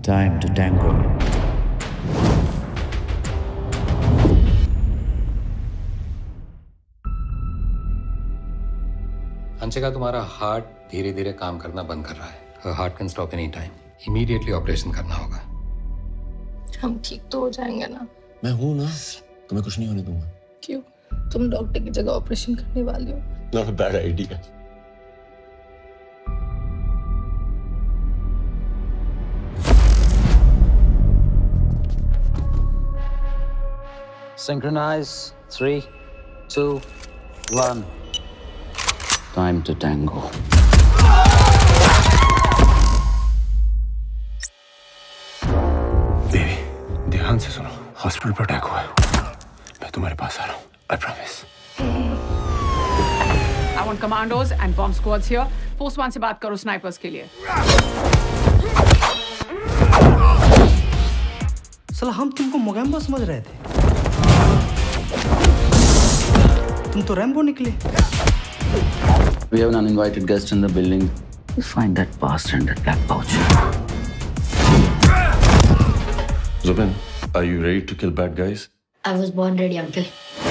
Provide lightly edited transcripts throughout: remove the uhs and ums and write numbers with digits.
Time to tango. Anshika, तुम्हारा heart धीरे धीरे काम करना बंद कर रहा है. Her heart can stop any time. Immediately operation करना होगा. हम ठीक तो हो जाएंगे ना? मैं हूं ना, तुम्हें कुछ नहीं होने दूंगा. क्यों? तुम डॉक्टर की जगह ऑपरेशन करने वाले हो. Not a bad idea. Synchronize. 3, 2, 1. Time to tango. Baby, ध्यान से सुनो. हॉस्पिटल पर अटैक हुआ है. मैं तुम्हारे पास आ रहा हूँ. I promise. I want commandos and bomb squads here. Force 1 से बात करो snipers के लिए. साला हम तुमको मोगैम्बो समझ रहे थे. तुम तो रैम्बो निकले. We have an uninvited guest in the building. You find that bastard in that black pouch. Zubin, are you ready to kill bad guys? I was born ready, uncle.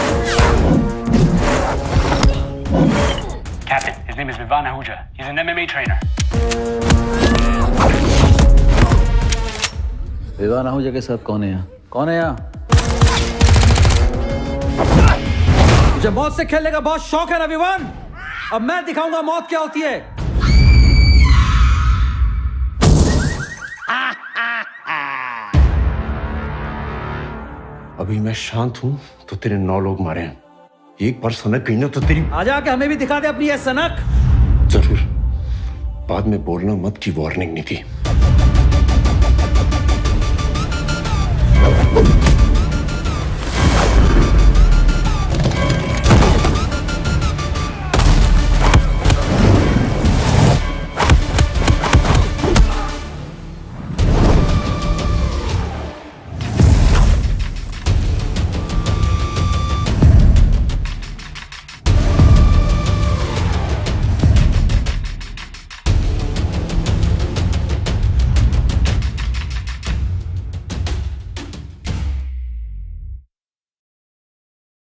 Captain, his name is Vivan Ahuja. He's an MMA trainer. Vivaan Ahuja के साथ कौन है यहाँ? कौन है यहाँ? मुझे मौत से खेलने का बहुत शौक है ना विवान. अब मैं दिखाऊंगा मौत क्या होती है. अभी मैं शांत हूँ तो तेरे 9 लोग मारे हैं. एक बार सनक गई ना तो तेरी आजा के हमें भी दिखा दे अपनी ये सनक. जरूर. बाद में बोलना मत की वार्निंग नहीं थी.